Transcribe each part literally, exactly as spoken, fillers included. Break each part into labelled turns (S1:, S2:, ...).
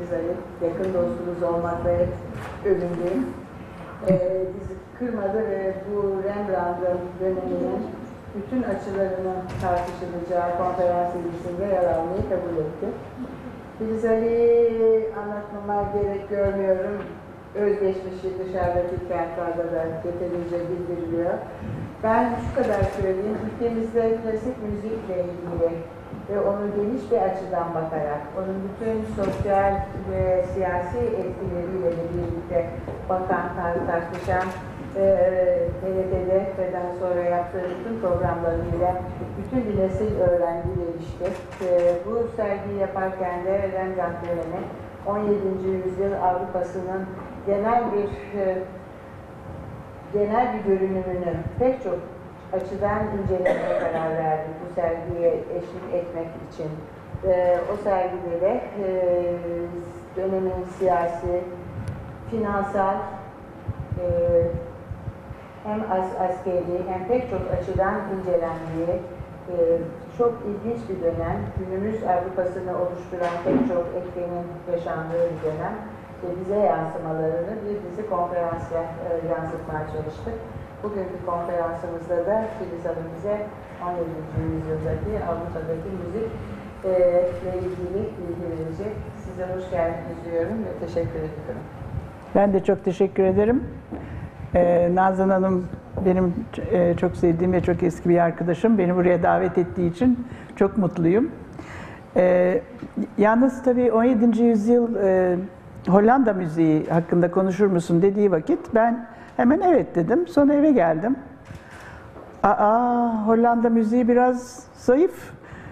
S1: kardeşimiz Ali, yakın dostumuz olmakla hep övündüğüm. Ee, bizi kırmadı ve bu Rembrandt'ın döneminin bütün açılarının tartışılacağı konferans ilgisinde yer almayı kabul etti. Filiz Ali anlatmama gerek görmüyorum. Özgeçmişi dışarıdaki kentlarda da yeterince bildiriliyor. Ben şu kadar söyleyeyim, ülkemizde klasik müzikle ilgili ve onu geniş bir açıdan bakarak, onun bütün sosyal ve siyasi etkileriyle de birlikte bakan, tartışan, e, T R T'de F'den sonra yaptığı bütün programlarıyla bütün bir nesil öğrenci gelişti. E, bu sergiyi yaparken de Rembrandt dönemi, on yedinci yüzyıl Avrupa'sının genel bir e, genel bir görünümünü pek çok açıdan incelemeye karar verdik bu sergiye eşlik etmek için. E, o sergide de e, dönemin siyasi, finansal, e, hem as askeri hem pek çok açıdan incelendiği e, çok ilginç bir dönem. Günümüz Avrupa'sını oluşturan pek çok etkenin yaşandığı bir dönem. Ve bize yansımalarını bir dizi konferansla e, yansıtmaya çalıştık. Bugünkü konferansımızda da Filiz Hanım bize on yedinci yüzyıldaki Avrupa'daki müzik e, ile ilgili bilgi verecek. Size hoş geldiniz diyorum ve teşekkür ediyorum.
S2: Ben de çok teşekkür ederim. Ee, Nazan Hanım benim e, çok sevdiğim ve çok eski bir arkadaşım. Beni buraya davet ettiği için çok mutluyum. Ee, yalnız tabii on yedinci yüzyıl e, Hollanda müziği hakkında konuşur musun dediği vakit ben hemen evet dedim. Sonra eve geldim. Aa, Hollanda müziği biraz zayıf.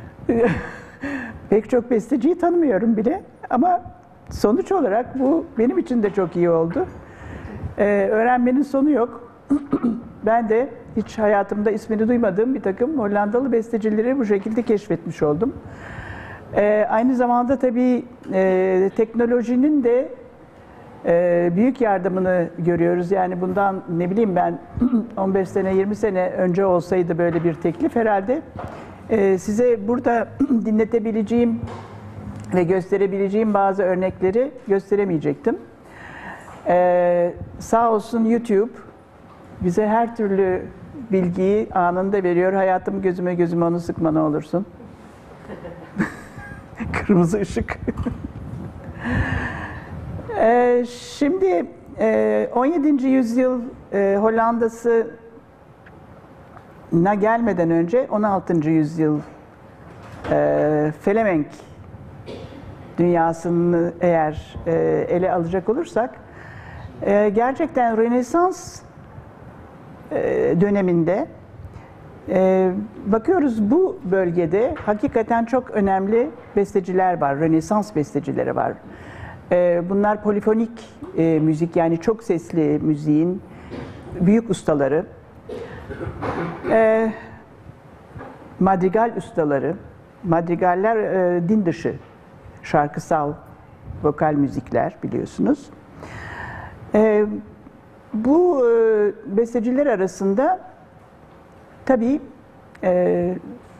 S2: Pek çok besteciyi tanımıyorum bile. Ama sonuç olarak bu benim için de çok iyi oldu. Ee, öğrenmenin sonu yok. Ben de hiç hayatımda ismini duymadığım bir takım Hollandalı bestecileri bu şekilde keşfetmiş oldum. Ee, aynı zamanda tabii e, teknolojinin de e, büyük yardımını görüyoruz. Yani bundan ne bileyim ben on beş sene yirmi sene önce olsaydı böyle bir teklif herhalde e, size burada dinletebileceğim ve gösterebileceğim bazı örnekleri gösteremeyecektim. Ee, sağ olsun YouTube bize her türlü bilgiyi anında veriyor. Hayatım gözüme gözüme onu sıkma ne olursun. Kırmızı ışık. ee, şimdi e, on yedinci yüzyıl e, Hollanda'sına gelmeden önce on altıncı yüzyıl e, Felemenk dünyasını eğer e, ele alacak olursak e, gerçekten Rönesans e, döneminde e, bakıyoruz bu bölgede hakikaten çok önemli besteciler var, Rönesans bestecileri var. E, bunlar polifonik e, müzik yani çok sesli müziğin büyük ustaları, e, madrigal ustaları, madrigaller e, din dışı şarkısal vokal müzikler biliyorsunuz. Ee, bu e, besteciler arasında tabii e,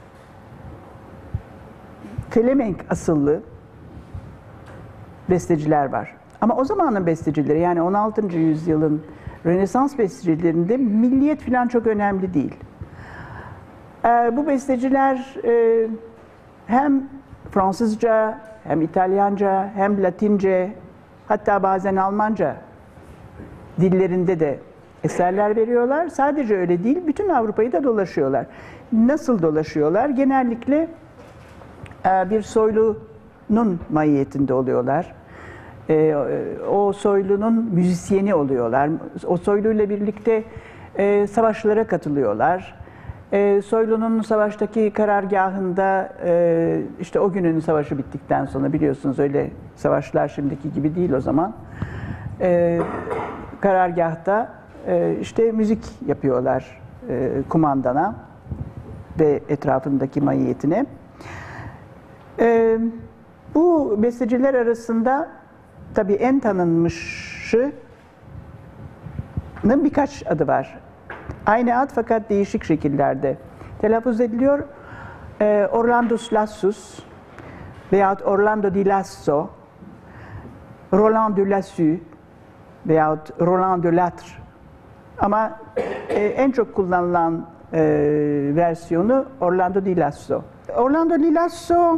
S2: Felemenk asıllı besteciler var. Ama o zamanın bestecileri yani on altıncı yüzyılın Rönesans bestecilerinde milliyet falan çok önemli değil. Ee, bu besteciler e, hem Fransızca, hem İtalyanca, hem Latince, hatta bazen Almanca dillerinde de eserler veriyorlar. Sadece öyle değil, bütün Avrupa'yı da dolaşıyorlar. Nasıl dolaşıyorlar? Genellikle bir soylunun mahiyetinde oluyorlar. O soylunun müzisyeni oluyorlar. O soyluyla birlikte savaşlara katılıyorlar. E, Soylu'nun savaştaki karargahında e, işte o günün savaşı bittikten sonra biliyorsunuz öyle savaşlar şimdiki gibi değil o zaman. E, karargahta e, işte müzik yapıyorlar e, kumandana ve etrafındaki mahiyetine. E, bu besteciler arasında tabii en tanınmışının birkaç adı var. Aynı ad fakat değişik şekillerde telaffuz ediliyor. Ee, Orlando Lassus veyahut Orlando di Lasso Roland de Lassus veyahut Roland de Latre. Ama e, en çok kullanılan e, versiyonu Orlando di Lasso. Orlando di Lasso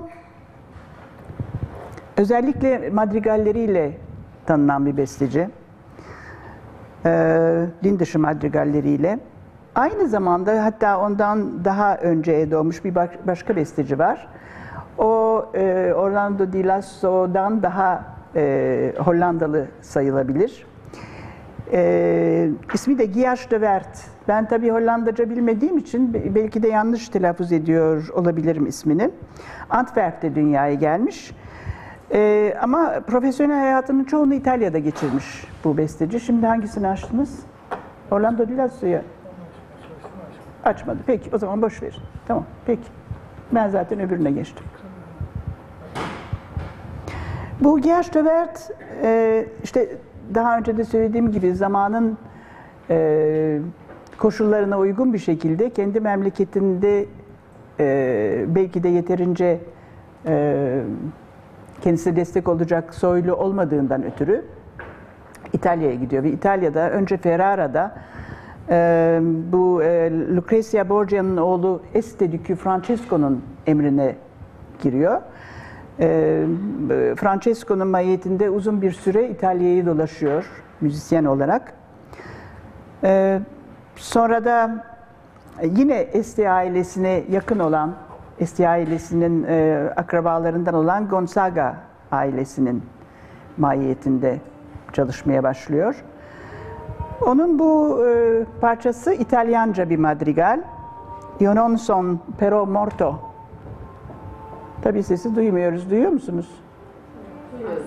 S2: özellikle madrigalleriyle tanınan bir besteci. E, din dışı madrigalleriyle. Aynı zamanda hatta ondan daha önceye doğmuş bir başka besteci var. O e, Orlando di Lasso'dan daha e, Hollandalı sayılabilir. E, ismi de Giyas de Wert. Ben tabii Hollandaca bilmediğim için belki de yanlış telaffuz ediyor olabilirim ismini. Antwerp'te dünyaya gelmiş. E, ama profesyonel hayatının çoğunu İtalya'da geçirmiş bu besteci. Şimdi hangisini açtınız? Orlando di Lasso'yu açmadı. Peki o zaman boş verin. Tamam peki. Ben zaten öbürüne geçtim. Bu Giyas de Wert e, işte daha önce de söylediğim gibi zamanın e, koşullarına uygun bir şekilde kendi memleketinde e, belki de yeterince e, kendisine destek olacak soylu olmadığından ötürü İtalya'ya gidiyor ve İtalya'da önce Ferrara'da e, bu e, Lucrezia Borgia'nın oğlu Este Duque Francesco'nun emrine giriyor. E, Francesco'nun mahiyetinde uzun bir süre İtalya'yı dolaşıyor müzisyen olarak. E, sonra da yine Este ailesine yakın olan, Este ailesinin e, akrabalarından olan Gonzaga ailesinin mahiyetinde çalışmaya başlıyor. Onun bu e, parçası İtalyanca bir madrigal. Io non son però morto. Tabii sesi duymuyoruz. Duyuyor musunuz?
S3: Duyuyoruz.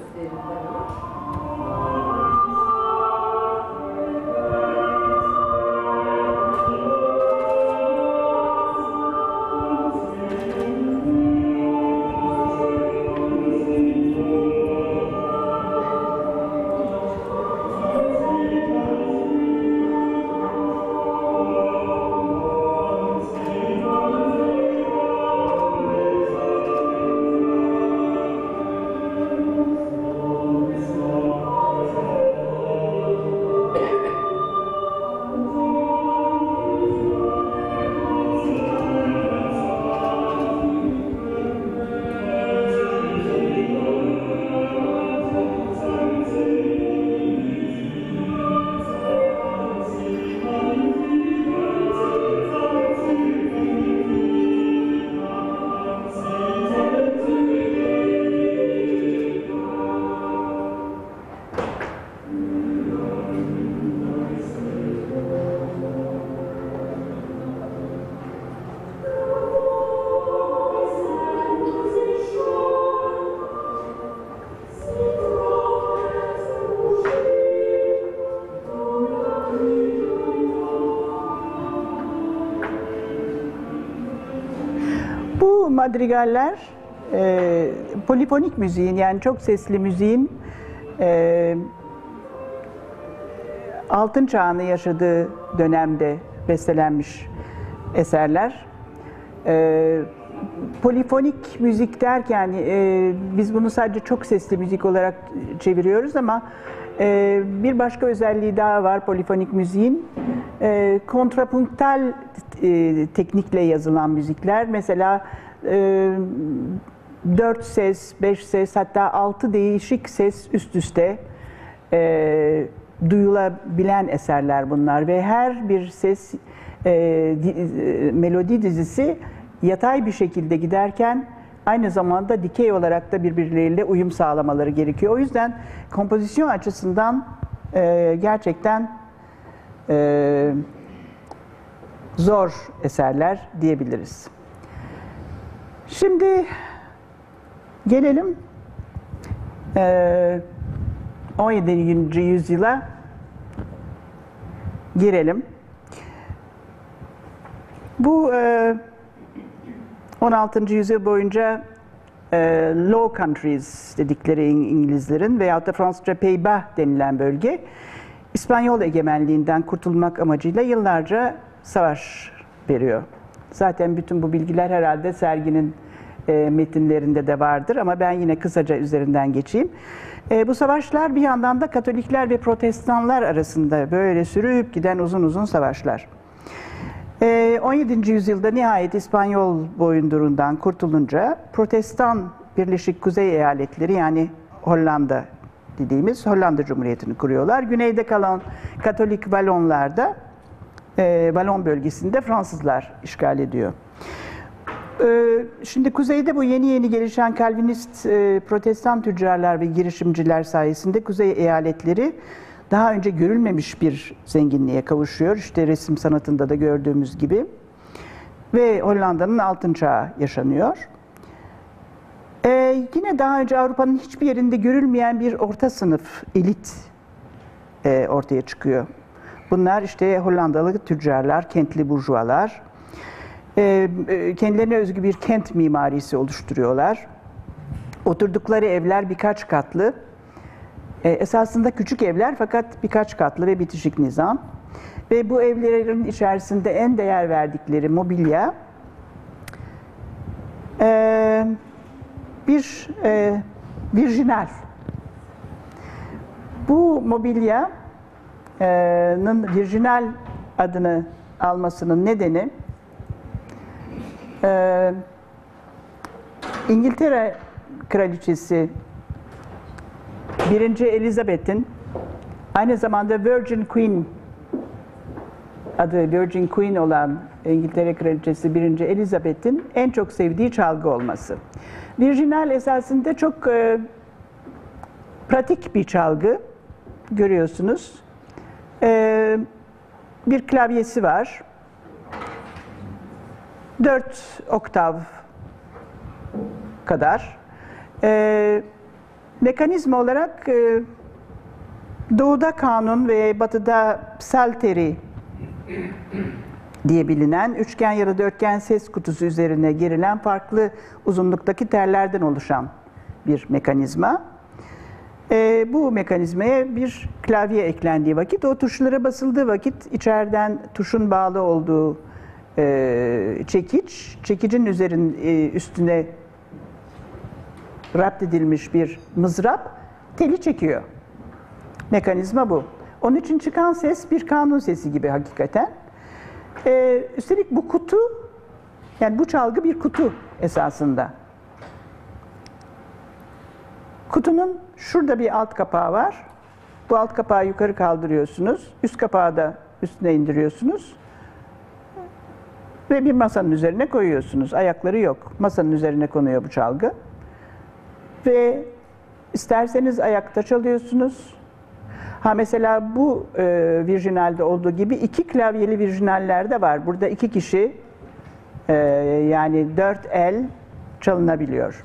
S2: Bu madrigaller e, polifonik müziğin yani çok sesli müziğin e, altın çağını yaşadığı dönemde bestelenmiş eserler. E, polifonik müzik derken e, biz bunu sadece çok sesli müzik olarak çeviriyoruz ama e, bir başka özelliği daha var polifonik müziğin. E, kontrapunktal e, teknikle yazılan müzikler. Mesela e, dört ses, beş ses hatta altı değişik ses üst üste e, duyulabilen eserler bunlar ve her bir ses e, di, e, melodi dizisi yatay bir şekilde giderken aynı zamanda dikey olarak da birbirleriyle uyum sağlamaları gerekiyor. O yüzden kompozisyon açısından e, gerçekten e, zor eserler diyebiliriz. Şimdi gelelim e, on yedinci yüzyıla girelim. Bu e, on altıncı yüzyıl boyunca e, Low Countries dedikleri İngilizlerin veyahut da Fransızca Pays-Bas denilen bölge İspanyol egemenliğinden kurtulmak amacıyla yıllarca savaş veriyor. Zaten bütün bu bilgiler herhalde serginin e, metinlerinde de vardır ama ben yine kısaca üzerinden geçeyim. E, bu savaşlar bir yandan da Katolikler ve Protestanlar arasında böyle sürüp giden uzun uzun savaşlar. E, on yedinci yüzyılda nihayet İspanyol boyundurundan kurtulunca Protestan Birleşik Kuzey Eyaletleri yani Hollanda dediğimiz Hollanda Cumhuriyeti'ni kuruyorlar. Güneyde kalan Katolik Valonlarda, e, Valon bölgesinde Fransızlar işgal ediyor. E, şimdi kuzeyde bu yeni yeni gelişen Kalvinist e, Protestan tüccarlar ve girişimciler sayesinde kuzey eyaletleri daha önce görülmemiş bir zenginliğe kavuşuyor. İşte resim sanatında da gördüğümüz gibi. Ve Hollanda'nın altın çağı yaşanıyor. Ee, yine daha önce Avrupa'nın hiçbir yerinde görülmeyen bir orta sınıf elit e, ortaya çıkıyor. Bunlar işte Hollandalı tüccarlar, kentli burjuvalar. E, e, kendilerine özgü bir kent mimarisi oluşturuyorlar. Oturdukları evler birkaç katlı. E, esasında küçük evler fakat birkaç katlı ve bitişik nizam. Ve bu evlerin içerisinde en değer verdikleri mobilya e, bir e, virjinal. Bu mobilyanın virjinal adını almasının nedeni e, İngiltere Kraliçesi birinci Elizabeth'in aynı zamanda Virgin Queen adı Virgin Queen olan İngiltere Kraliçesi birinci Elizabeth'in en çok sevdiği çalgı olması. Virjinal esasında çok e, pratik bir çalgı, görüyorsunuz. E, bir klavyesi var. Dört oktav kadar. E, mekanizma olarak e, doğuda kanun ve batıda psalteri diye bilinen üçgen ya da dörtgen ses kutusu üzerine gerilen farklı uzunluktaki tellerden oluşan bir mekanizma. E, bu mekanizmaya bir klavye eklendiği vakit, o tuşlara basıldığı vakit içeriden tuşun bağlı olduğu e, çekiç, çekicin üzerin, e, üstüne rapt edilmiş bir mızrap teli çekiyor. Mekanizma bu. Onun için çıkan ses bir kanun sesi gibi hakikaten. Ee, üstelik bu kutu, yani bu çalgı bir kutu esasında. Kutunun şurada bir alt kapağı var. Bu alt kapağı yukarı kaldırıyorsunuz. Üst kapağı da üstüne indiriyorsunuz. Ve bir masanın üzerine koyuyorsunuz. Ayakları yok. Masanın üzerine konuyor bu çalgı. Ve isterseniz ayakta çalıyorsunuz. Ha mesela bu e, virjinalde olduğu gibi iki klavyeli virjinaller de var. Burada iki kişi e, yani dört el çalınabiliyor.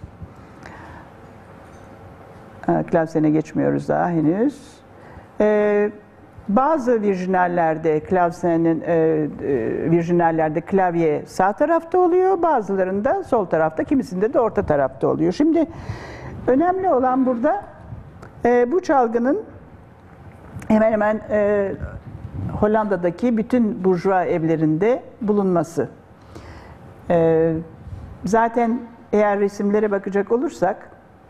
S2: E, klavyesine geçmiyoruz daha henüz. E, bazı virjinallerde klavyenin e, e, virjinallerde klavye sağ tarafta oluyor, bazılarında sol tarafta, kimisinde de orta tarafta oluyor. Şimdi önemli olan burada e, bu çalgının hemen hemen e, Hollanda'daki bütün burjuva evlerinde bulunması. E, zaten eğer resimlere bakacak olursak,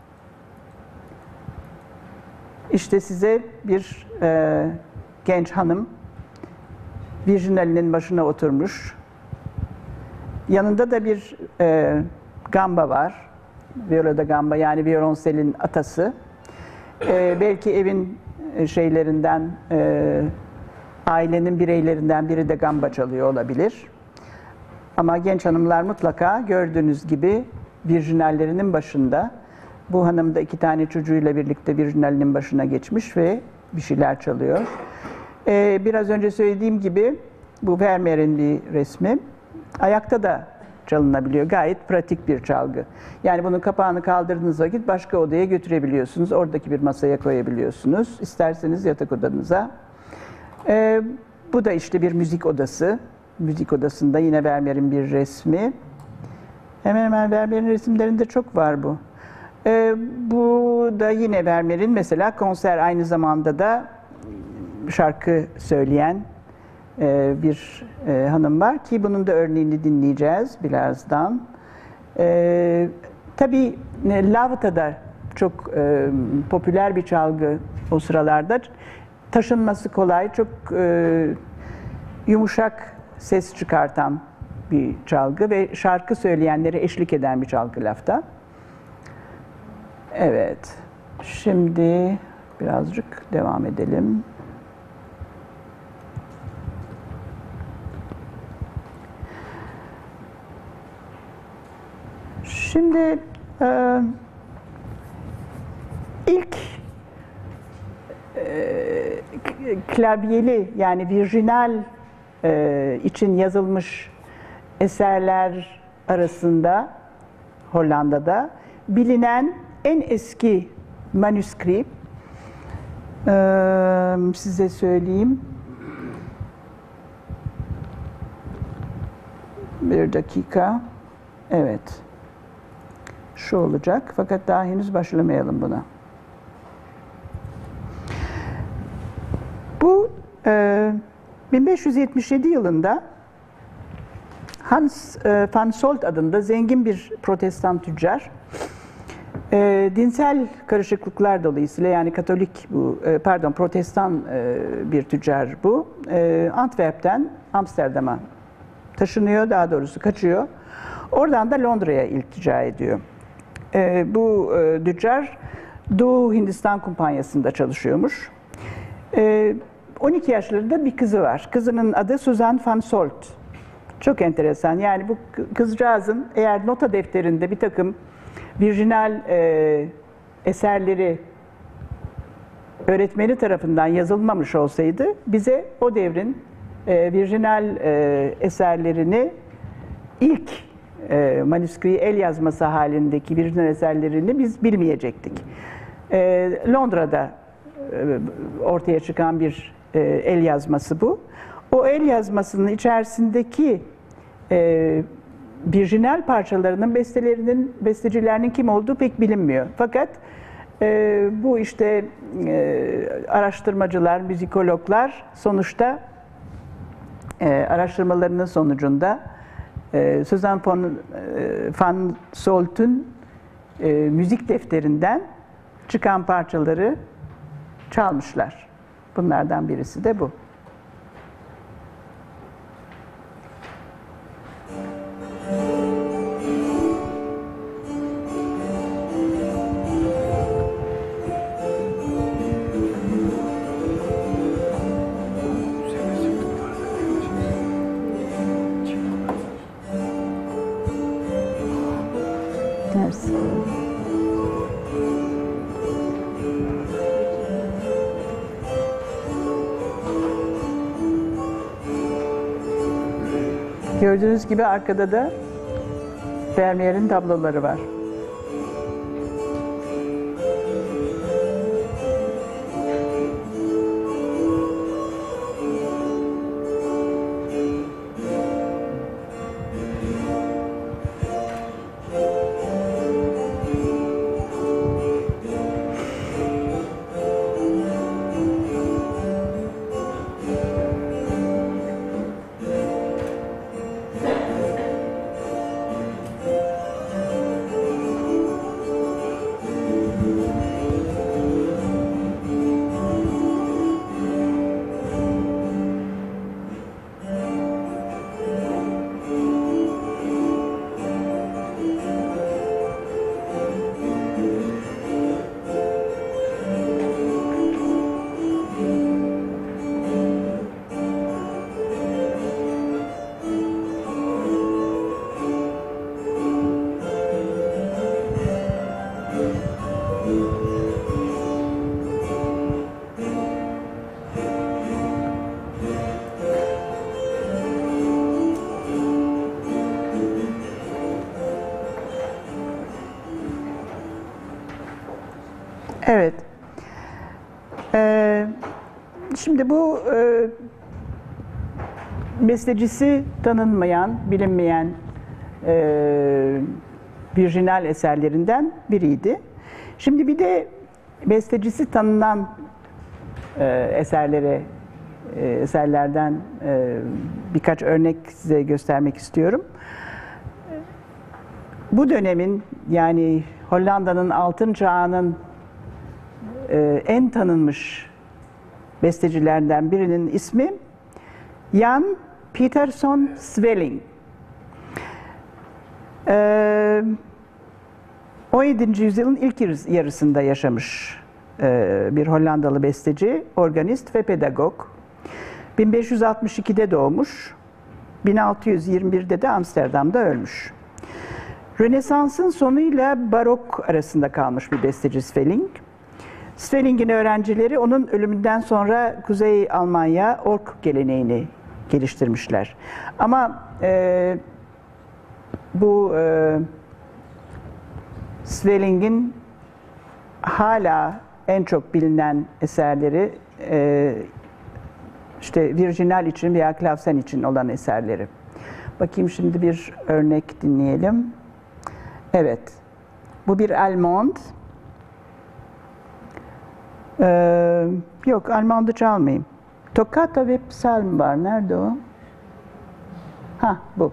S2: işte size bir e, genç hanım virjinalinin başına oturmuş. Yanında da bir e, gamba var. Viola da gamba, yani violonselin atası. E, belki evin şeylerinden, e, ailenin bireylerinden biri de gamba çalıyor olabilir. Ama genç hanımlar mutlaka gördüğünüz gibi virjinallerinin başında. Bu hanım da iki tane çocuğuyla birlikte virjinalinin başına geçmiş ve bir şeyler çalıyor. E, biraz önce söylediğim gibi bu Vermeer'in bir resmi. Ayakta da çalınabiliyor. Gayet pratik bir çalgı. Yani bunun kapağını kaldırdığınız vakit başka odaya götürebiliyorsunuz. Oradaki bir masaya koyabiliyorsunuz. İsterseniz yatak odanıza. Ee, bu da işte bir müzik odası. Müzik odasında yine Vermeer'in bir resmi. Hemen hemen Vermeer'in resimlerinde çok var bu. Ee, bu da yine Vermeer'in mesela konser, aynı zamanda da şarkı söyleyen bir e, hanım var ki bunun da örneğini dinleyeceğiz birazdan. E, tabii e, lavta da çok e, popüler bir çalgı o sıralarda. Taşınması kolay, çok e, yumuşak ses çıkartan bir çalgı ve şarkı söyleyenlere eşlik eden bir çalgı lafta. Evet, şimdi birazcık devam edelim. Şimdi e, ilk e, klavyeli yani virjinal e, için yazılmış eserler arasında Hollanda'da bilinen en eski manuskript e, size söyleyeyim. Bir dakika. Evet. Şu olacak. Fakat daha henüz başlamayalım buna. Bu e, bin beş yüz yetmiş yedi yılında Hans e, van Solt adında zengin bir protestan tüccar e, dinsel karışıklıklar dolayısıyla yani Katolik bu e, pardon protestan e, bir tüccar bu e, Antwerp'ten Amsterdam'a taşınıyor, daha doğrusu kaçıyor. Oradan da Londra'ya iltica ediyor. E, bu e, tüccar Doğu Hindistan Kumpanyası'nda çalışıyormuş. E, on iki yaşlarında bir kızı var. Kızının adı Suzanne van Solt. Çok enteresan. Yani bu kızcağızın eğer nota defterinde bir takım virjinal e, eserleri öğretmeni tarafından yazılmamış olsaydı bize o devrin e, virjinal e, eserlerini ilk e, manuskriyi el yazması halindeki virjinal eserlerini biz bilmeyecektik. E, Londra'da e, ortaya çıkan bir e, el yazması bu. O el yazmasının içerisindeki e, virjinal parçalarının bestelerinin, bestecilerinin kim olduğu pek bilinmiyor. Fakat e, bu işte e, araştırmacılar, müzikologlar sonuçta e, araştırmalarının sonucunda e, Suzanne von, e, van Solt'un e, müzik defterinden çıkan parçaları çalmışlar. Bunlardan birisi de bu. Mersi. Gördüğünüz gibi arkada da Vermeer'in tabloları var. Evet. Ee, şimdi bu e, bestecisi tanınmayan, bilinmeyen e, virjinal eserlerinden biriydi. Şimdi bir de bestecisi tanınan e, eserlere, e, eserlerden e, birkaç örnek size göstermek istiyorum. bu dönemin, yani Hollanda'nın altın çağının e, en tanınmış bestecilerinden birinin ismi Jan Pieterszoon Sweelinck. E, on yedinci yüzyılın ilk yarısında yaşamış e, bir Hollandalı besteci, organist ve pedagog. bin beş yüz altmış ikide doğmuş, bin altı yüz yirmi birde de Amsterdam'da ölmüş. Rönesans'ın sonuyla barok arasında kalmış bir besteci Sweelinck. Sweelinck'in öğrencileri onun ölümünden sonra Kuzey Almanya ork geleneğini geliştirmişler. Ama e, bu e, Sweelinck'in hala en çok bilinen eserleri e, işte virginal için veya klavsen için olan eserleri. Bakayım, şimdi bir örnek dinleyelim. Evet, bu bir Allemande. Ee, yok, Allemande çalmayayım. Toccata ve psalm var. Nerede o? Ha, bu.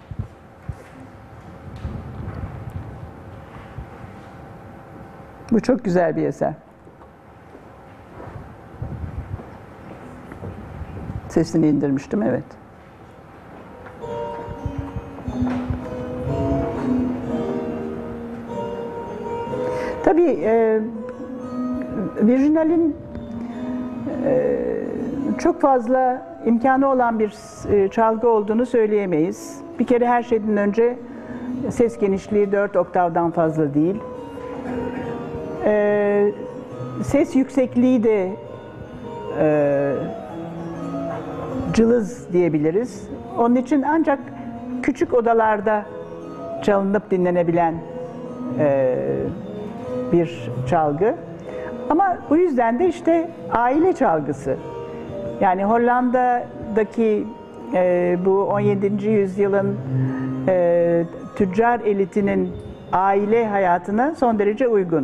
S2: Bu çok güzel bir eser. Sesini indirmiştim, evet. Tabii e, virginalin e, çok fazla imkanı olan bir e, çalgı olduğunu söyleyemeyiz. Bir kere her şeyden önce ses genişliği dört oktavdan fazla değil. E, ses yüksekliği de e, cılız diyebiliriz. Onun için ancak küçük odalarda çalınıp dinlenebilen e, bir çalgı. Ama bu yüzden de işte aile çalgısı. Yani Hollanda'daki e, bu on yedinci yüzyılın e, tüccar elitinin aile hayatına son derece uygun.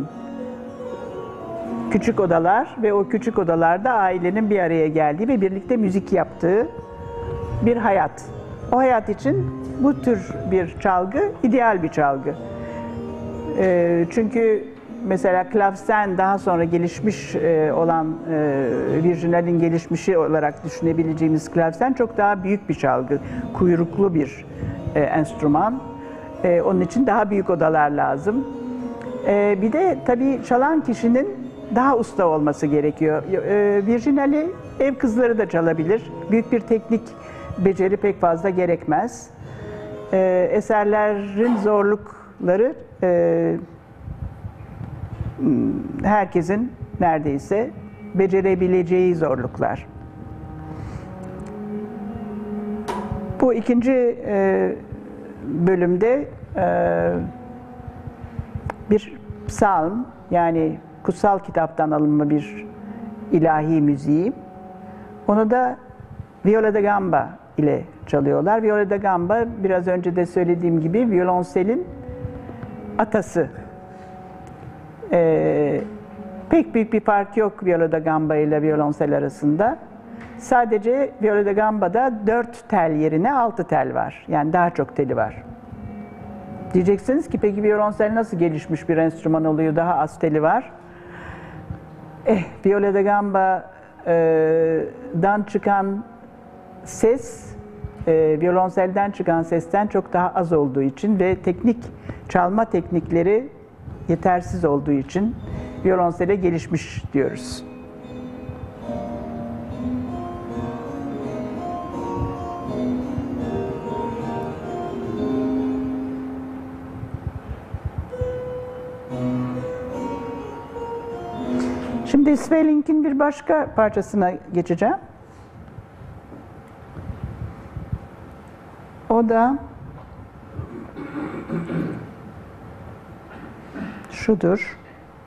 S2: Küçük odalar ve o küçük odalarda ailenin bir araya geldiği ve birlikte müzik yaptığı bir hayat. O hayat için bu tür bir çalgı ideal bir çalgı. E, çünkü mesela klavsen daha sonra gelişmiş e, olan e, virginalin gelişmişi olarak düşünebileceğimiz klavsen çok daha büyük bir çalgı, kuyruklu bir e, enstrüman. E, onun için daha büyük odalar lazım. E, bir de tabii çalan kişinin daha usta olması gerekiyor. E, virginali ev kızları da çalabilir. Büyük bir teknik beceri pek fazla gerekmez. E, eserlerin zorlukları e, herkesin neredeyse becerebileceği zorluklar. Bu ikinci e, bölümde e, bir psalm, yani kutsal kitaptan alınma bir ilahi müziği. Onu da viola da gamba ile çalıyorlar. Viola da gamba, biraz önce de söylediğim gibi, violonselin atası. Ee, pek büyük bir fark yok viola da gamba ile violonsel arasında. Sadece viola da gamba'da dört tel yerine altı tel var. Yani daha çok teli var. Diyeceksiniz ki peki violonsel nasıl gelişmiş bir enstrüman oluyor, daha az teli var? Eh, viola da gamba'dan çıkan ses, e, violonselden çıkan sesten çok daha az olduğu için ve teknik çalma teknikleri yetersiz olduğu için violonsele gelişmiş diyoruz. Şimdi Sweelinck'in bir başka parçasına geçeceğim. O da şudur.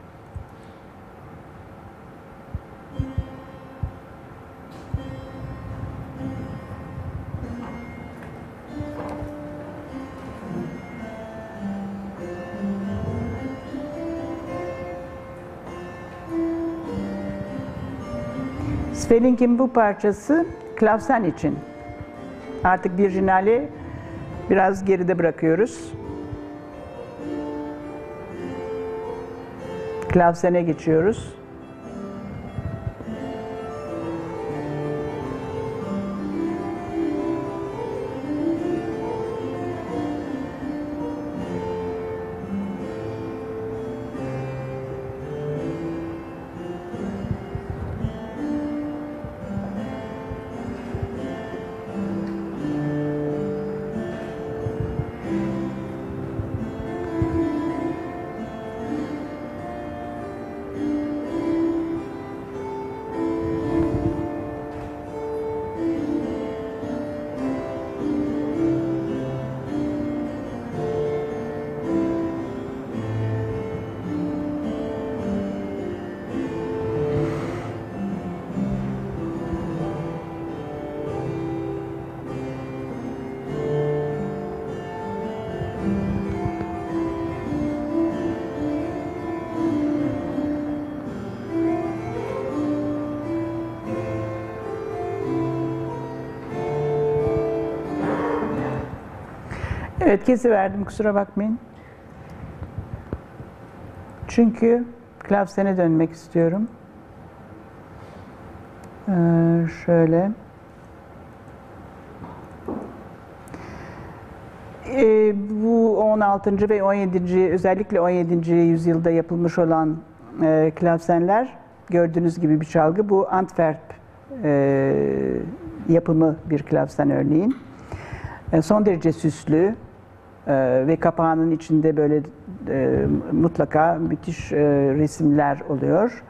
S2: Sweelinck'in bu parçası klavsen için. Artık virginali biraz geride bırakıyoruz. Klavsene geçiyoruz. Evet, kesiverdim, kusura bakmayın. Çünkü klavsene dönmek istiyorum. Ee, şöyle. Ee, bu on altıncı ve on yedinci özellikle on yedinci yüzyılda yapılmış olan e, klavsenler gördüğünüz gibi bir çalgı. Bu Antwerp e, yapımı bir klavsen örneğin. E, son derece süslü. Ee, ve kapağının içinde böyle e, mutlaka müthiş e, resimler oluyor.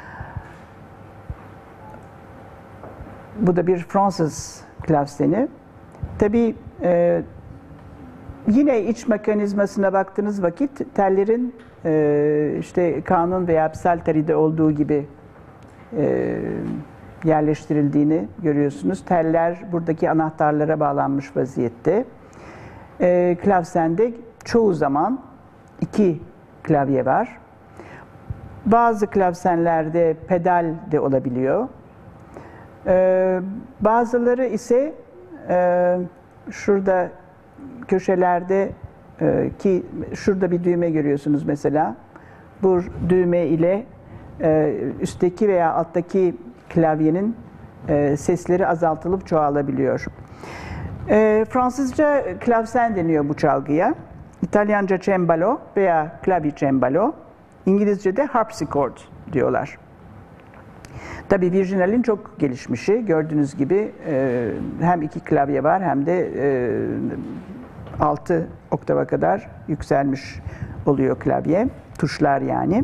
S2: Bu da bir Fransız klavseni. Tabii e, yine iç mekanizmasına baktığınız vakit tellerin e, işte kanun veya psalteri'de olduğu gibi e, yerleştirildiğini görüyorsunuz. Teller buradaki anahtarlara bağlanmış vaziyette. E, klavsende çoğu zaman iki klavye var. Bazı klavsenlerde pedal de olabiliyor. E, bazıları ise e, şurada köşelerde e, ki şurada bir düğme görüyorsunuz mesela. Bu düğme ile e, üstteki veya alttaki klavyenin e, sesleri azaltılıp çoğalabiliyor. E, Fransızca klavsen deniyor bu çalgıya. İtalyanca cembalo veya clavicembalo. İngilizce'de harpsichord diyorlar. Tabii Virginal'in çok gelişmişi. Gördüğünüz gibi e, hem iki klavye var hem de e, altı oktava kadar yükselmiş oluyor klavye. Tuşlar yani.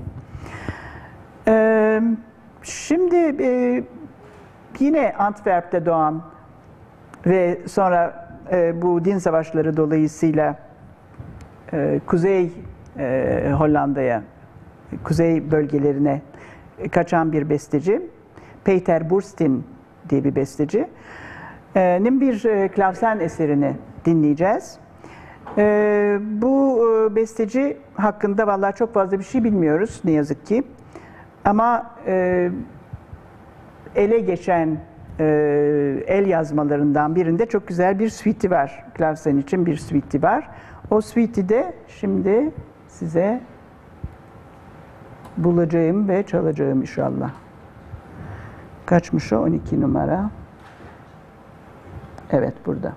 S2: E, şimdi e, yine Antwerp'te doğan ve sonra e, bu din savaşları dolayısıyla e, Kuzey e, Hollanda'ya, kuzey bölgelerine kaçan bir besteci, Peter Burstin diye bir besteci. E, nin bir e, klavsen eserini dinleyeceğiz. E, bu e, besteci hakkında vallahi çok fazla bir şey bilmiyoruz ne yazık ki. Ama e, ele geçen e, el yazmalarından birinde çok güzel bir suite'i var. Klavsen için bir suite'i var. O suite'i de şimdi size bulacağım ve çalacağım inşallah. Kaçmış o? on iki numara. Evet, burada.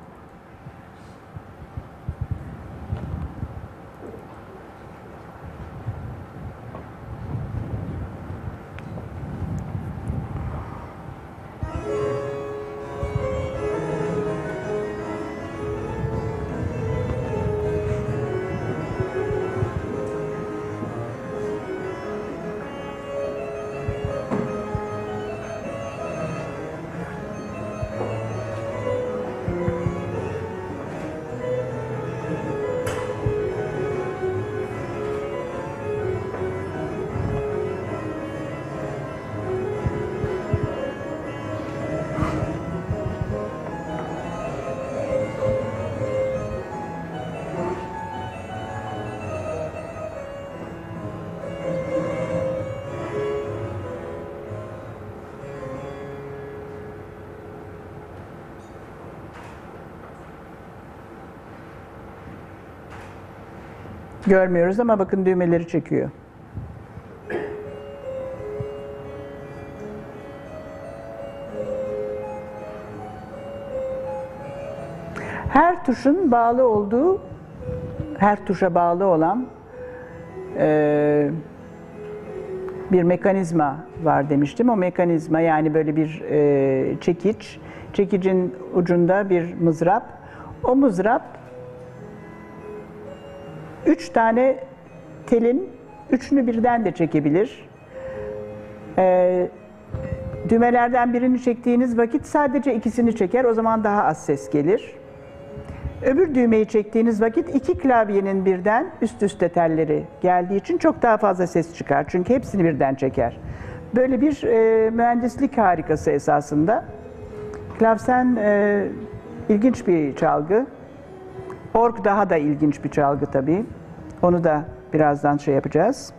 S2: Görmüyoruz ama bakın düğmeleri çekiyor. Her tuşun bağlı olduğu, her tuşa bağlı olan e, bir mekanizma var demiştim. O mekanizma yani böyle bir e, çekiç, çekicin ucunda bir mızrap. O mızrap üç tane telin üçünü birden de çekebilir. E, düğmelerden birini çektiğiniz vakit sadece ikisini çeker, o zaman daha az ses gelir. Öbür düğmeyi çektiğiniz vakit iki klavyenin birden üst üste telleri geldiği için çok daha fazla ses çıkar. Çünkü hepsini birden çeker. Böyle bir e, mühendislik harikası esasında. Klavsen e, ilginç bir çalgı. Org daha da ilginç bir çalgı tabii. Onu da birazdan şey yapacağız.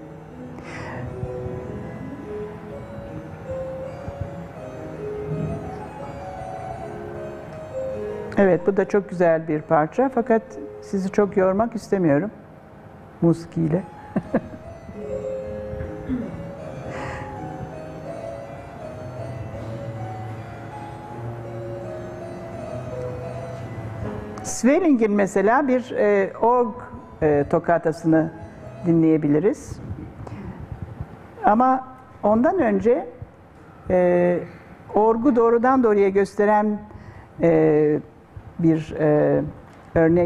S2: Evet, bu da çok güzel bir parça fakat sizi çok yormak istemiyorum musikiyle. Swelling'in mesela bir e, org e, tokatasını dinleyebiliriz. Ama ondan önce e, orgu doğrudan doğruya gösteren e, bir e, örnek.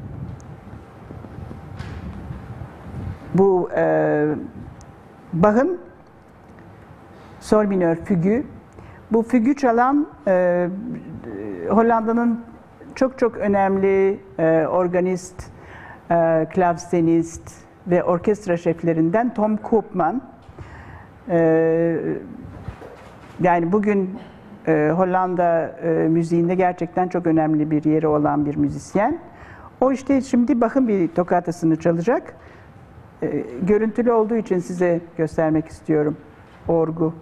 S2: Bu e, Bach'ın sol minör fügü. Bu fügü çalan e, Hollanda'nın çok çok önemli e, organist, e, klavsenist ve orkestra şeflerinden Tom Koopman. E, yani bugün e, Hollanda e, müziğinde gerçekten çok önemli bir yeri olan bir müzisyen. O işte şimdi Bach'ın bir tokatasını çalacak. E, görüntülü olduğu için size göstermek istiyorum orgu.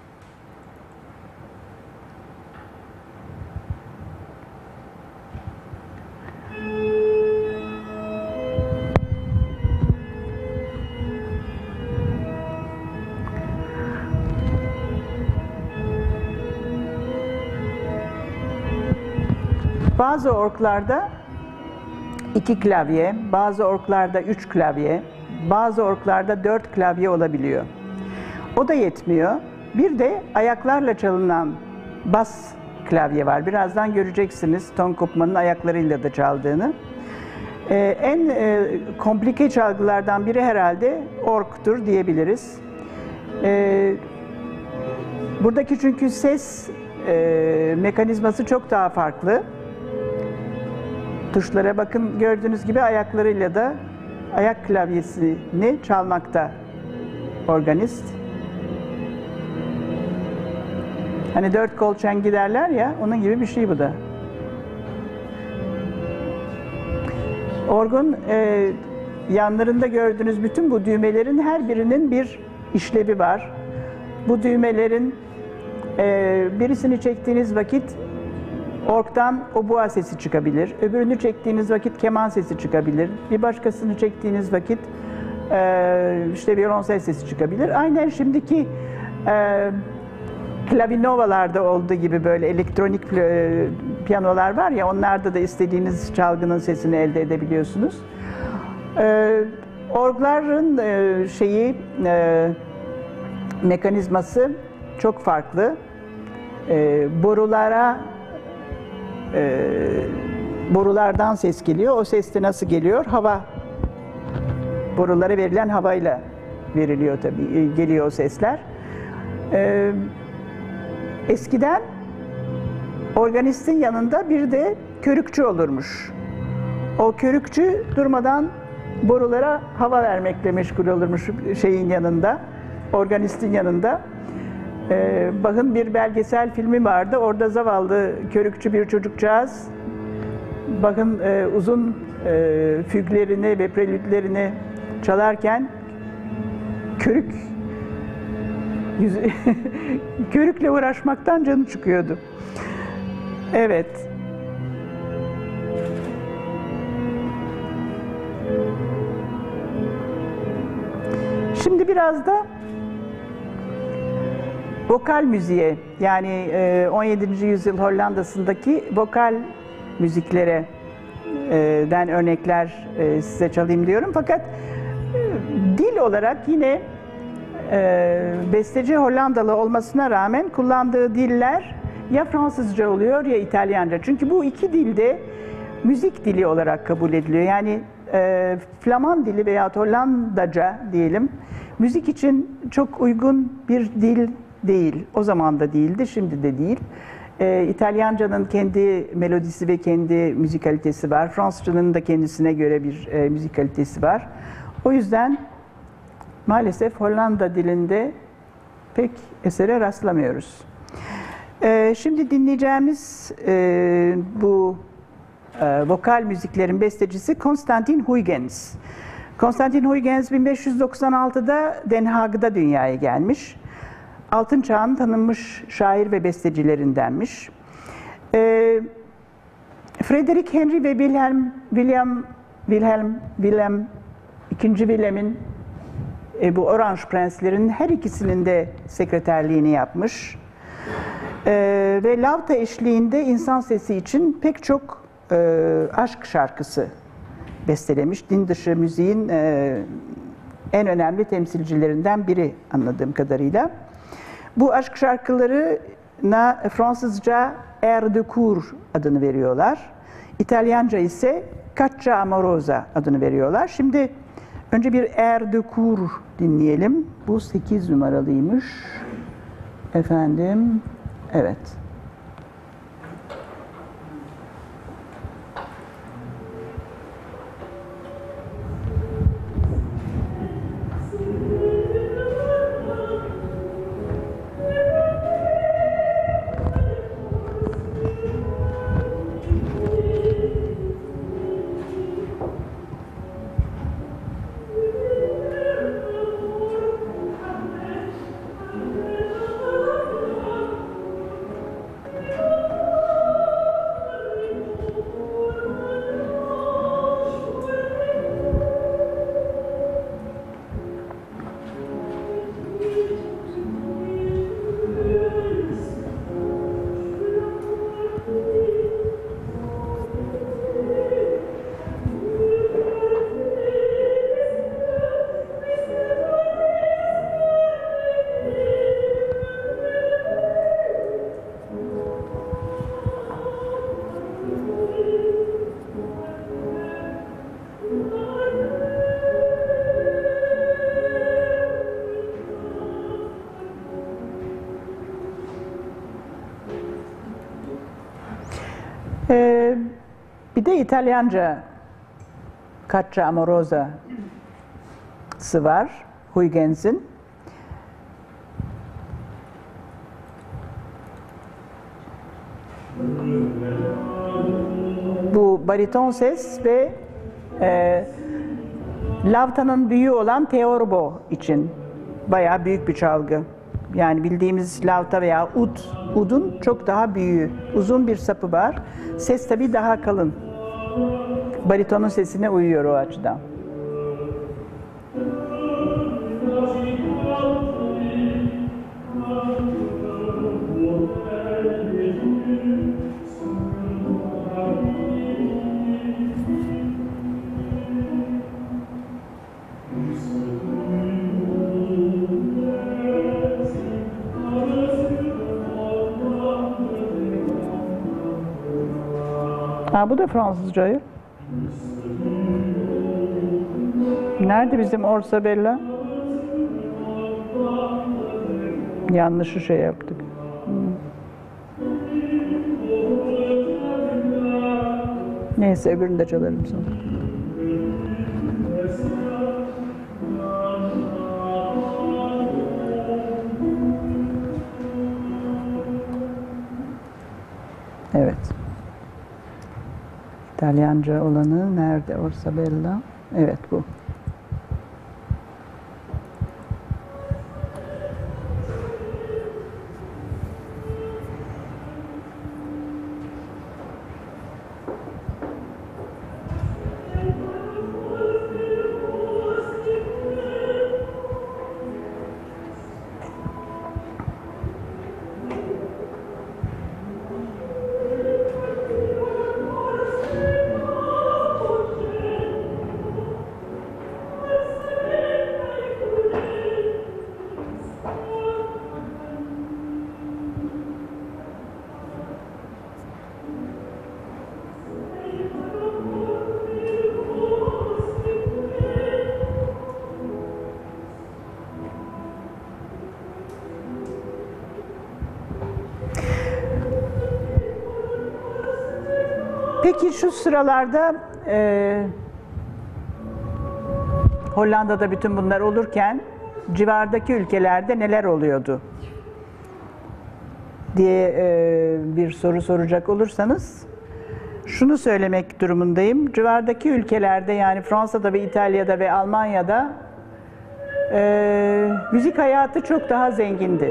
S2: Bazı orglarda iki klavye, bazı orglarda üç klavye, bazı orglarda dört klavye olabiliyor. O da yetmiyor. Bir de ayaklarla çalınan bas klavye var. Birazdan göreceksiniz Tom Koopman'ın ayaklarıyla da çaldığını. Ee, en e, komplike çalgılardan biri herhalde org'tur diyebiliriz. Ee, buradaki çünkü ses e, mekanizması çok daha farklı. Tuşlara bakın, gördüğünüz gibi ayaklarıyla da ayak klavyesini çalmakta organist. Hani dört kol çengi derler ya, onun gibi bir şey bu da. Orgun e, yanlarında gördüğünüz bütün bu düğmelerin her birinin bir işlevi var. Bu düğmelerin e, birisini çektiğiniz vakit org'dan obua sesi çıkabilir. Öbürünü çektiğiniz vakit keman sesi çıkabilir. Bir başkasını çektiğiniz vakit e, işte violonsel sesi çıkabilir. Aynen şimdiki e, klavinovalarda olduğu gibi böyle elektronik e, piyanolar var ya, onlarda da istediğiniz çalgının sesini elde edebiliyorsunuz. E, orgların e, şeyi e, mekanizması çok farklı. E, borulara e, borulardan ses geliyor. O ses de nasıl geliyor? Hava. Borulara verilen havayla veriliyor tabii. Geliyor o sesler. E, eskiden organistin yanında bir de körükçü olurmuş. O körükçü durmadan borulara hava vermekle meşgul olurmuş şeyin yanında, organistin yanında. Ee, Bach'ın bir belgesel filmi vardı. Orada zavallı körükçü bir çocukcağız Bach'ın e, uzun e, füglerini ve prelütlerini çalarken körük yüzü, körükle uğraşmaktan canı çıkıyordu. Evet. Şimdi biraz da vokal müziğe, yani on yedinci yüzyıl Hollanda'sındaki vokal müziklere e, den örnekler e, size çalayım diyorum. Fakat e, dil olarak yine e, besteci Hollandalı olmasına rağmen kullandığı diller ya Fransızca oluyor ya İtalyanca. Çünkü bu iki dilde müzik dili olarak kabul ediliyor. Yani e, Flaman dili veya Hollandaca diyelim, müzik için çok uygun bir dil değil. O zaman da değildi, şimdi de değil. E, İtalyancanın kendi melodisi ve kendi müzikalitesi var. Fransızcanın da kendisine göre bir e, müzikalitesi var. O yüzden maalesef Hollanda dilinde pek esere rastlamıyoruz. E, şimdi dinleyeceğimiz e, bu e, vokal müziklerin bestecisi Konstantin Huygens. Konstantin Huygens bin beş yüz doksan altıda Den Haag'da dünyaya gelmiş. Altın Çağ'ın tanınmış şair ve bestecilerindenmiş. E, Frederick Henry ve Wilhelm William Wilhelm Wilhelm ikinci Wilhelm'in e, bu Orange Prenslerinin her ikisinin de sekreterliğini yapmış. E, ve Lauta eşliğinde insan sesi için pek çok e, aşk şarkısı bestelemiş. Din dışı müziğin e, en önemli temsilcilerinden biri anladığım kadarıyla. Bu aşk şarkılarına Fransızca Air de Cour adını veriyorlar. İtalyanca ise Caccia Amorosa adını veriyorlar. Şimdi önce bir Air de Cour dinleyelim. Bu sekiz numaralıymış. Efendim, evet. Ee, bir de İtalyanca Caccia Amorosa'sı var Huygens'in. Bu bariton ses ve e, Lauta'nın büyüğü olan Theorbo için bayağı büyük bir çalgı. Yani bildiğimiz Lauta veya ud, udun çok daha büyüğü, uzun bir sapı var. Ses tabii daha kalın. Baritonun sesine uyuyor o açıdan. Ha, bu da Fransızca. Nerede bizim Orsa Bella? Yanlışı şey yaptık. Neyse öbürünü de çalarım sonra. Evet. İtalyanca olanı nerede? Orsa Bella. Evet, bu. Peki şu sıralarda e, Hollanda'da bütün bunlar olurken civardaki ülkelerde neler oluyordu diye e, bir soru soracak olursanız şunu söylemek durumundayım. Civardaki ülkelerde, yani Fransa'da ve İtalya'da ve Almanya'da e, müzik hayatı çok daha zengindi.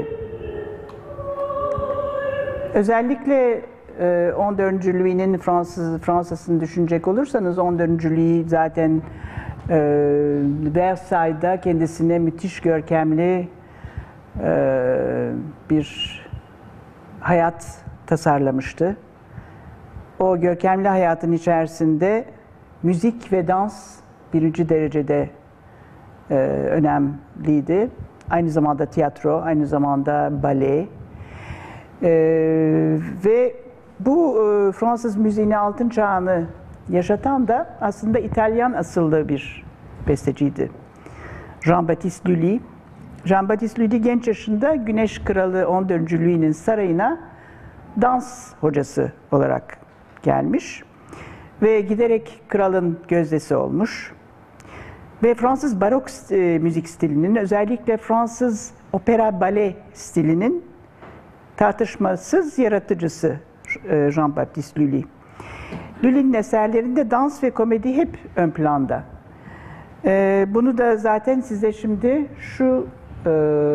S2: Özellikle e, on dördüncü Louis'nin Fransız Fransa'sını düşünecek olursanız, on dördüncü Louis zaten e, Versailles'da kendisine müthiş görkemli e, bir hayat tasarlamıştı. O görkemli hayatın içerisinde müzik ve dans birinci derecede e, önemliydi. Aynı zamanda tiyatro, aynı zamanda bale. E, ve bu e, Fransız müziğini, altın çağını yaşatan da aslında İtalyan asıllı bir besteciydi. Jean-Baptiste Lully. Jean-Baptiste Lully genç yaşında Güneş Kralı on dördüncü Louis'nin sarayına dans hocası olarak gelmiş ve giderek kralın gözdesi olmuş. Ve Fransız barok e, müzik stilinin, özellikle Fransız opera bale stilinin tartışmasız yaratıcısı e, Jean-Baptiste Lully. Lully'nin eserlerinde dans ve komedi hep ön planda. E, bunu da zaten size şimdi şu e,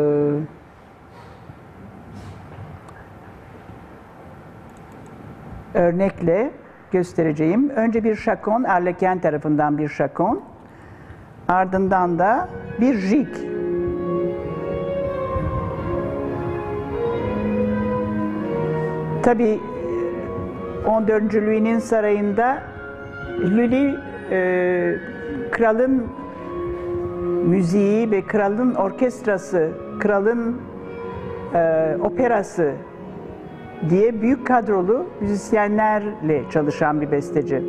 S2: örnekle göstereceğim. Önce bir şakon, Arlequin tarafından bir şakon. Ardından da bir jig. Tabii on dördüncü Louis'nin sarayında Lully e, kralın müziği ve kralın orkestrası, kralın e, operası diye büyük kadrolu müzisyenlerle çalışan bir besteci.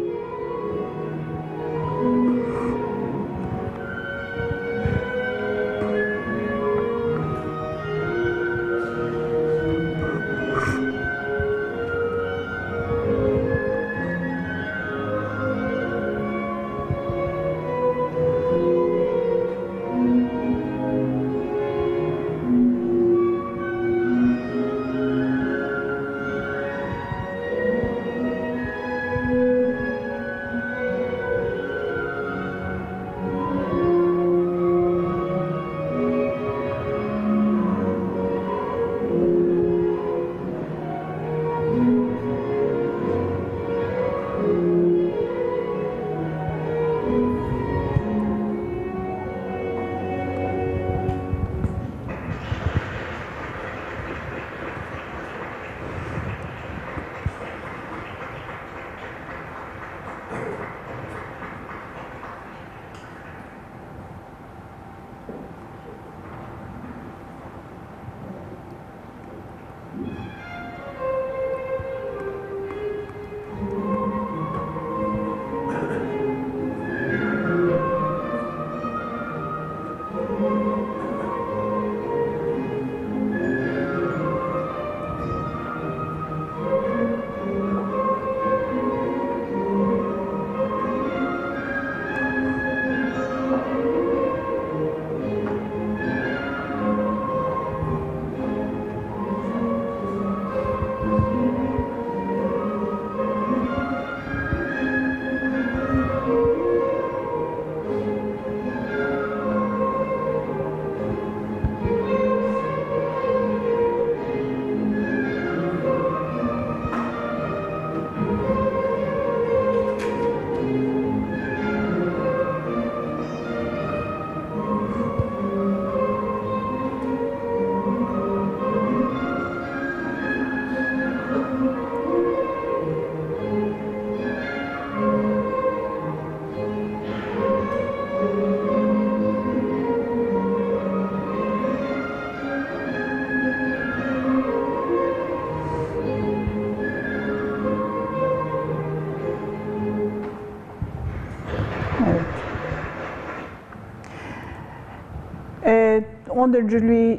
S2: on dördüncü Louis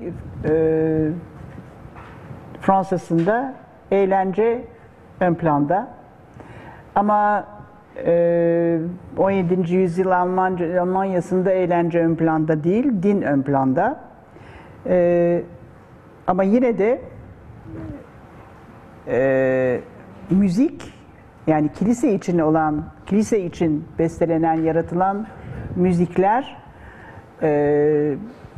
S2: e, Fransa'sında eğlence ön planda. Ama e, on yedinci yüzyıl Almanca, Almanya'sında eğlence ön planda değil, din ön planda. E, ama yine de e, müzik, yani kilise için olan, kilise için bestelenen, yaratılan müzikler e,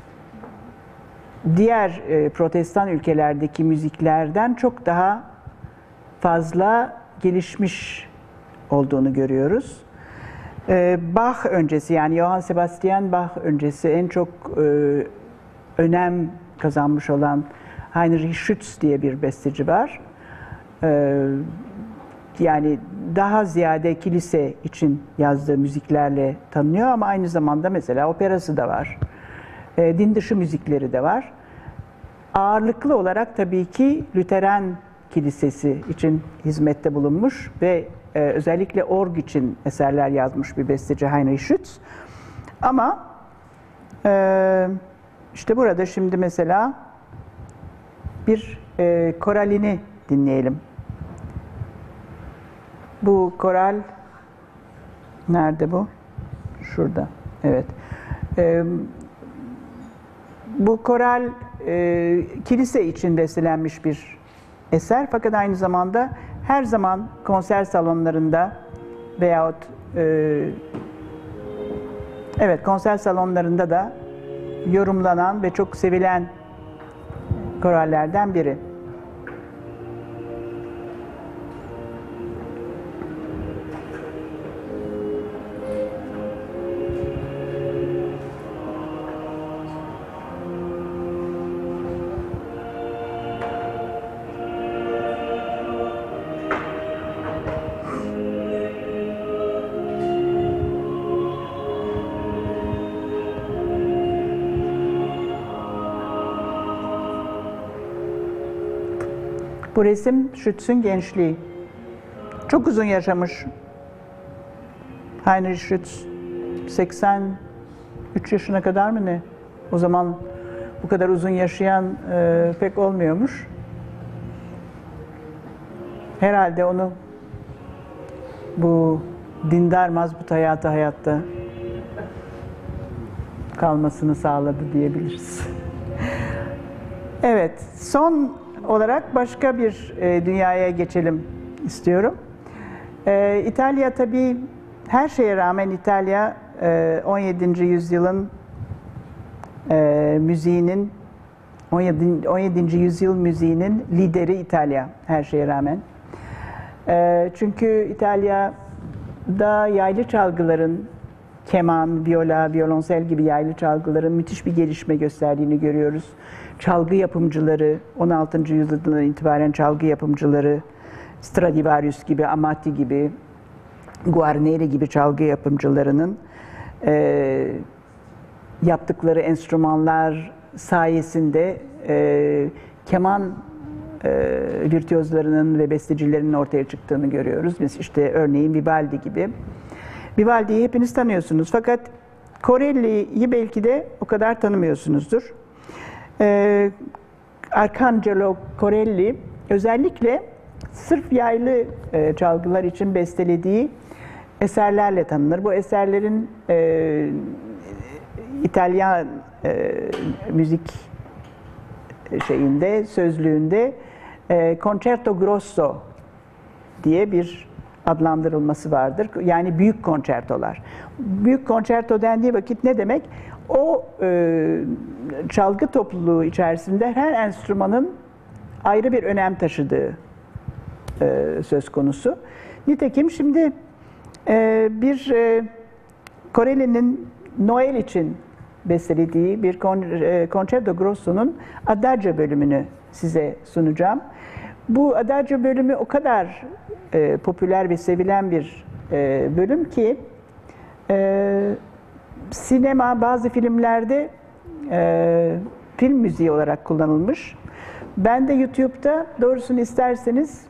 S2: diğer e, protestan ülkelerdeki müziklerden çok daha fazla gelişmiş olduğunu görüyoruz. E, Bach öncesi, yani Johann Sebastian Bach öncesi en çok e, önem kazanmış olan Heinrich Schütz diye bir besteci var. E, yani daha ziyade kilise için yazdığı müziklerle tanınıyor ama aynı zamanda mesela operası da var. E, din dışı müzikleri de var. Ağırlıklı olarak tabii ki Lüteren Kilisesi için hizmette bulunmuş ve e, özellikle org için eserler yazmış bir besteci Heinrich Schütz. Ama e, işte burada şimdi mesela bir e, koralini dinleyelim. Bu koral nerede bu? Şurada. Evet. E, bu koral e, kilise için bestelenmiş bir eser, fakat aynı zamanda her zaman konser salonlarında veyahut e, evet konser salonlarında da yorumlanan ve çok sevilen korallerden biri. Bu resim Schütz'ün gençliği. Çok uzun yaşamış. Heinrich Schütz seksen üç yaşına kadar mı ne? O zaman bu kadar uzun yaşayan e, pek olmuyormuş. Herhalde onu bu dindar mazbut hayatı hayatta kalmasını sağladı diyebiliriz. Evet, son olarak başka bir e, dünyaya geçelim istiyorum. E, İtalya tabii her şeye rağmen İtalya e, on yedinci yüzyılın e, müziğinin on yedinci yüzyıl müziğinin lideri İtalya her şeye rağmen. E, çünkü İtalya'da yaylı çalgıların, keman, viola, violonsel gibi yaylı çalgıların müthiş bir gelişme gösterdiğini görüyoruz. Çalgı yapımcıları, on altıncı yüzyıldan itibaren çalgı yapımcıları, Stradivarius gibi, Amati gibi, Guarneri gibi çalgı yapımcılarının e, yaptıkları enstrümanlar sayesinde e, keman e, virtüözlerinin ve bestecilerinin ortaya çıktığını görüyoruz. Biz işte örneğin Vivaldi gibi. Vivaldi'yi hepiniz tanıyorsunuz, fakat Corelli'yi belki de o kadar tanımıyorsunuzdur. Ee, Arcangelo Corelli özellikle sırf yaylı e, çalgılar için bestelediği eserlerle tanınır. Bu eserlerin e, İtalyan e, müzik şeyinde, sözlüğünde e, Concerto Grosso diye bir adlandırılması vardır. Yani büyük konçertolar. Büyük konçerto dendiği vakit ne demek? O e, çalgı topluluğu içerisinde her enstrümanın ayrı bir önem taşıdığı e, söz konusu. Nitekim şimdi e, bir e, Corelli'nin Noel için bestelediği bir kon, e, Concerto Grosso'nun Adagio bölümünü size sunacağım. Bu Adagio bölümü o kadar e, popüler ve sevilen bir e, bölüm ki e, sinema, bazı filmlerde e, film müziği olarak kullanılmış. Ben de YouTube'da, doğrusunu isterseniz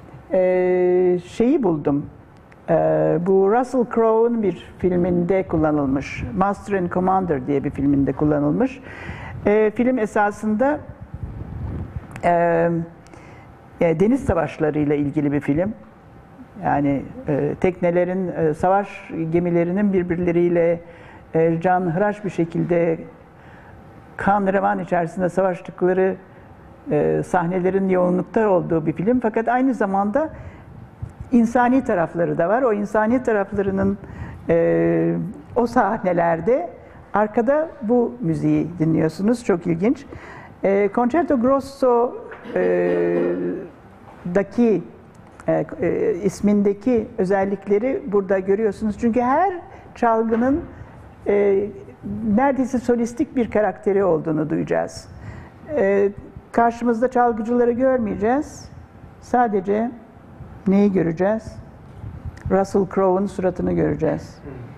S2: e, şeyi buldum. E, bu Russell Crowe'un bir filminde kullanılmış. Master and Commander diye bir filminde kullanılmış. E, film esasında e, deniz savaşları ile ilgili bir film. Yani e, teknelerin, e, savaş gemilerinin birbirleriyle e, canhıraş bir şekilde kan revan içerisinde savaştıkları e, sahnelerin yoğunlukta olduğu bir film. Fakat aynı zamanda insani tarafları da var. O insani taraflarının e, o sahnelerde arkada bu müziği dinliyorsunuz. Çok ilginç. E, Concerto Grosso e, daki e, e, ismindeki özellikleri burada görüyorsunuz. Çünkü her çalgının e, neredeyse solistik bir karakteri olduğunu duyacağız. E, karşımızda çalgıcıları görmeyeceğiz. Sadece neyi göreceğiz? Russell Crowe'un suratını göreceğiz.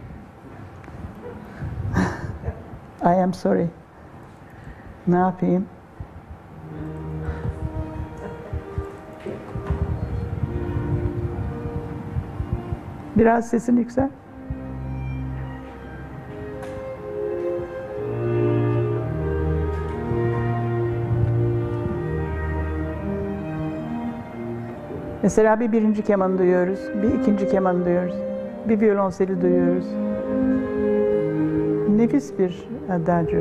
S2: I am sorry. Ne yapayım? Biraz sesini yüksel. Mesela bir birinci kemanı duyuyoruz, bir ikinci kemanı duyuyoruz, bir violonseli duyuyoruz. Nefis bir adagio.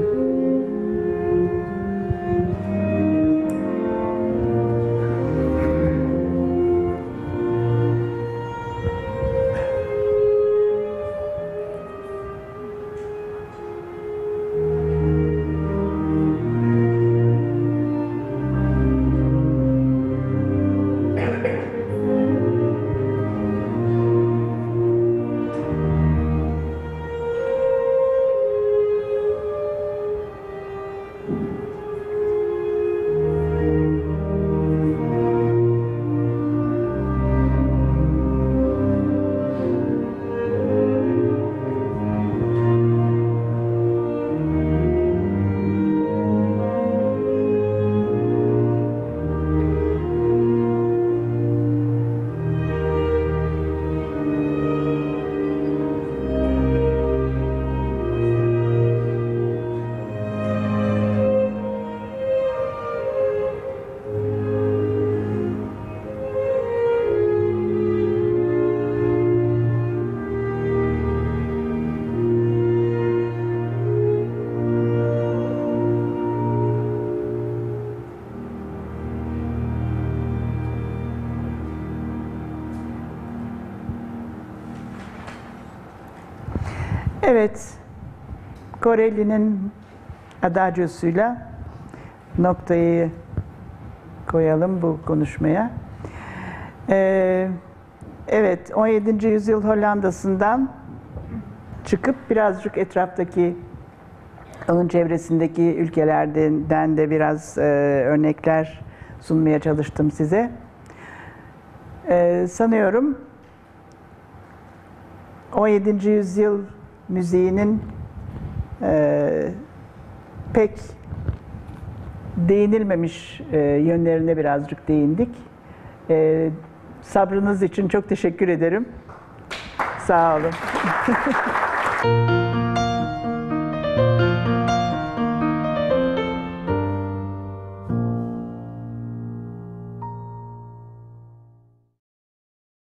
S2: Evet, Corelli'nin adagiosuyla noktayı koyalım bu konuşmaya. Ee, evet, on yedinci yüzyıl Hollanda'sından çıkıp birazcık etraftaki, onun çevresindeki ülkelerden de biraz e, örnekler sunmaya çalıştım size. Ee, sanıyorum on yedinci yüzyıl müziğinin e, pek değinilmemiş e, yönlerine birazcık değindik. E, sabrınız için çok teşekkür ederim. Sağ olun.